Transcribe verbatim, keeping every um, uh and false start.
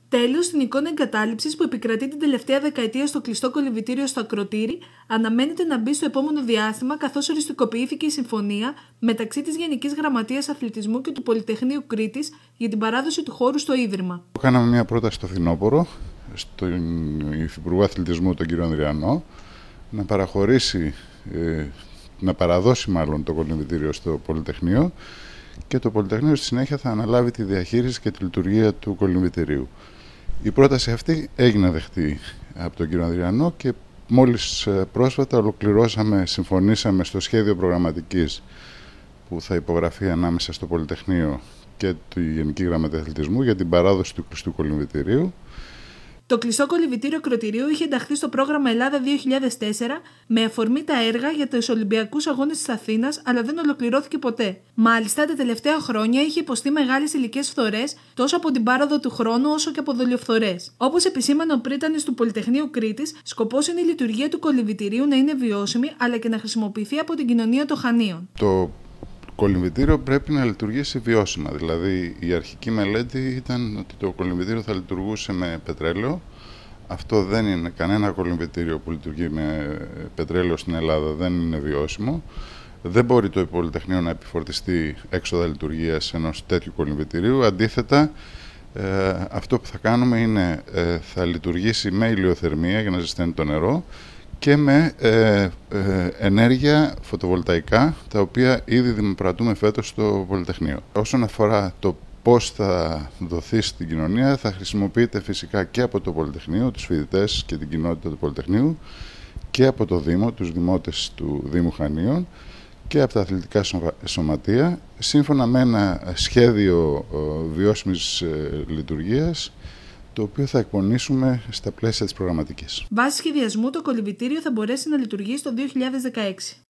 Τέλος, στην εικόνα εγκατάλειψης που επικρατεί την τελευταία δεκαετία στο κλειστό κολυμβητήριο στο Ακροτήρι, αναμένεται να μπει στο επόμενο διάστημα, καθώς οριστικοποιήθηκε η συμφωνία μεταξύ της Γενικής Γραμματείας Αθλητισμού και του Πολυτεχνείου Κρήτης για την παράδοση του χώρου στο Ίδρυμα. Κάναμε μια πρόταση στο φθινόπωρο, στον Υφυπουργό Αθλητισμού, τον κύριο Ανδριανό, να παραχωρήσει, ε, να παραδώσει μάλλον το κολυμβητήριο στο Πολυτεχνείο και το Πολυτεχνείο στη συνέχεια θα αναλάβει τη διαχείριση και τη λειτουργία του κολυμβητηρίου. Η πρόταση αυτή έγινε δεκτή από τον κύριο Ανδριανό και μόλις πρόσφατα ολοκληρώσαμε, συμφωνήσαμε στο σχέδιο προγραμματικής που θα υπογραφεί ανάμεσα στο Πολυτεχνείο και τη Γενική Γραμματεία Αθλητισμού για την παράδοση του κλειστού κολυμβητηρίου. Το κλειστό κολυμβητήριο Ακροτηρίου είχε ενταχθεί στο πρόγραμμα Ελλάδα δύο χιλιάδες τέσσερα με αφορμή τα έργα για τους Ολυμπιακούς Αγώνες της Αθήνας, αλλά δεν ολοκληρώθηκε ποτέ. Μάλιστα, τα τελευταία χρόνια είχε υποστεί μεγάλες υλικές φθορές τόσο από την πάροδο του χρόνου όσο και από δολιοφθορές. Όπως επισήμανε ο πρίτανης του Πολυτεχνείου Κρήτης, σκοπός είναι η λειτουργία του κολυμβητηρίου να είναι βιώσιμη, αλλά και να χρησιμοποιηθεί από την κοινωνία των Χανίων. Το κολυμβητήριο πρέπει να λειτουργήσει βιώσιμα. Δηλαδή, η αρχική μελέτη ήταν ότι το κολυμβητήριο θα λειτουργούσε με πετρέλαιο. Αυτό δεν είναι. Κανένα κολυμβητήριο που λειτουργεί με πετρέλαιο στην Ελλάδα δεν είναι βιώσιμο. Δεν μπορεί το Πολυτεχνείο να επιφορτιστεί έξοδα λειτουργίας ενός τέτοιου κολυμβητηρίου. Αντίθετα, ε, αυτό που θα κάνουμε είναι ε, θα λειτουργήσει με ηλιοθερμία για να ζεσταίνει το νερό και με ε, ε, ενέργεια φωτοβολταϊκά, τα οποία ήδη δημοπρατούμε φέτος στο Πολυτεχνείο. Όσον αφορά το πώς θα δοθεί στην κοινωνία, θα χρησιμοποιείται φυσικά και από το Πολυτεχνείο, τους φοιτητές και την κοινότητα του Πολυτεχνείου, και από το Δήμο, τους δημότες του Δήμου Χανίων και από τα αθλητικά σωματεία, σύμφωνα με ένα σχέδιο βιώσιμης λειτουργίας, το οποίο θα εκπονήσουμε στα πλαίσια της προγραμματικής. Βάσει σχεδιασμού, το κολυμβητήριο θα μπορέσει να λειτουργήσει το δύο χιλιάδες δεκαέξι.